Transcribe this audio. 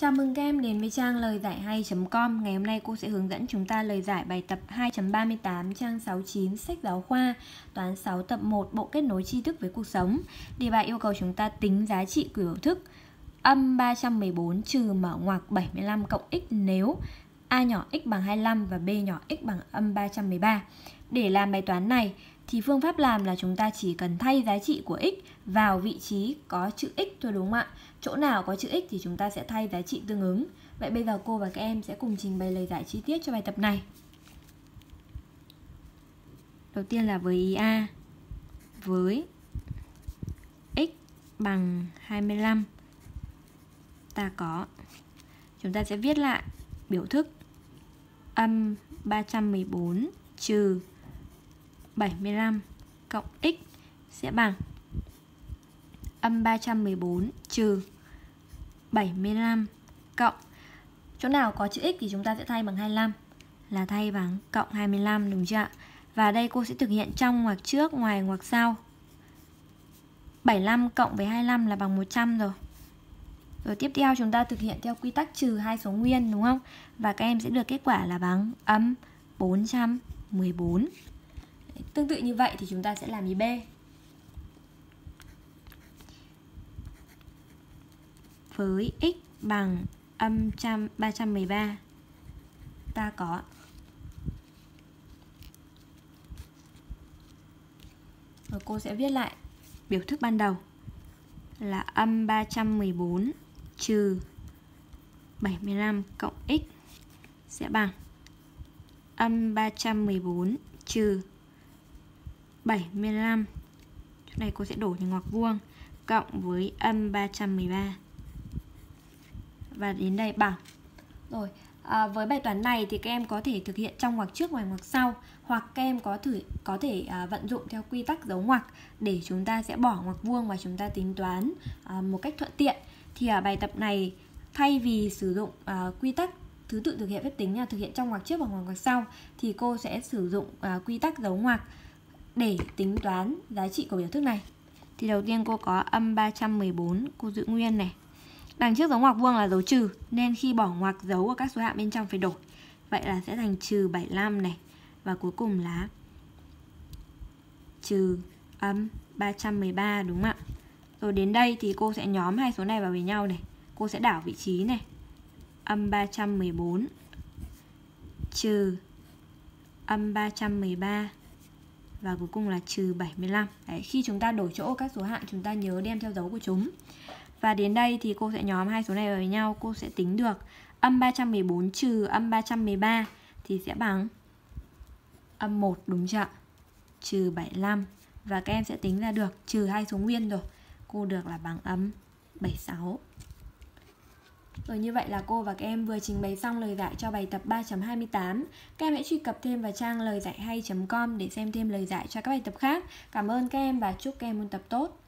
Chào mừng các em đến với trang lời giải hay.com. Ngày hôm nay cô sẽ hướng dẫn chúng ta lời giải bài tập 2.38 trang 69 sách giáo khoa toán 6 tập 1 bộ kết nối tri thức với cuộc sống. Đề bài yêu cầu chúng ta tính giá trị của biểu thức âm 314 trừ mở ngoặc 75 cộng x nếu a nhỏ x bằng 25 và b nhỏ x bằng âm 313. Để làm bài toán này thì phương pháp làm là chúng ta chỉ cần thay giá trị của x vào vị trí có chữ x thôi, đúng không ạ? Chỗ nào có chữ x thì chúng ta sẽ thay giá trị tương ứng. Vậy bây giờ cô và các em sẽ cùng trình bày lời giải chi tiết cho bài tập này. Đầu tiên là với ý A. Với x bằng 25 chúng ta sẽ viết lại biểu thức âm 314 trừ 75 cộng x sẽ bằng âm 314 trừ 75 cộng, chỗ nào có chữ x thì chúng ta sẽ thay bằng 25, là thay bằng cộng 25, đúng chưa ạ? Và đây cô sẽ thực hiện trong ngoặc trước, ngoài ngoặc sau. 75 cộng với 25 là bằng 100 rồi. Rồi tiếp theo chúng ta thực hiện theo quy tắc trừ hai số nguyên, đúng không? Và các em sẽ được kết quả là bằng âm 414. Tương tự như vậy thì chúng ta sẽ làm ý B. Với x bằng âm 313 ta có rồi cô sẽ viết lại biểu thức ban đầu là âm 314 trừ 75 cộng x sẽ bằng âm 314 trừ 75. Chỗ này cô sẽ đổ thành ngoặc vuông cộng với âm 313. Và đến đây bằng. Rồi, với bài toán này thì các em có thể thực hiện trong ngoặc trước, ngoài ngoặc sau, hoặc các em có thể vận dụng theo quy tắc dấu ngoặc để chúng ta sẽ bỏ ngoặc vuông và chúng ta tính toán một cách thuận tiện. Thì ở bài tập này, thay vì sử dụng quy tắc thứ tự thực hiện phép tính là thực hiện trong ngoặc trước và ngoài ngoặc sau, thì cô sẽ sử dụng quy tắc dấu ngoặc để tính toán giá trị của biểu thức này. Thì đầu tiên cô có âm 314, cô giữ nguyên này. Đằng trước dấu ngoặc vuông là dấu trừ, nên khi bỏ ngoặc dấu ở các số hạng bên trong phải đổi. Vậy là sẽ thành trừ 75 này. Và cuối cùng là trừ âm 313, đúng không ạ? Rồi đến đây thì cô sẽ nhóm hai số này vào với nhau này. Cô sẽ đảo vị trí này. Âm 314 trừ âm 313. Và cuối cùng là trừ 75. Đấy, khi chúng ta đổi chỗ các số hạng chúng ta nhớ đem theo dấu của chúng. Và đến đây thì cô sẽ nhóm hai số này vào với nhau. Cô sẽ tính được âm 314 trừ âm 313 thì sẽ bằng âm 1, đúng chưa ạ? Trừ 75. Và các em sẽ tính ra được trừ hai số nguyên rồi. Cô được là bằng âm 76. Rồi, như vậy là cô và các em vừa trình bày xong lời giải cho bài tập 3.28. Các em hãy truy cập thêm vào trang lời giải hay.com để xem thêm lời giải cho các bài tập khác. Cảm ơn các em và chúc các em ôn tập tốt.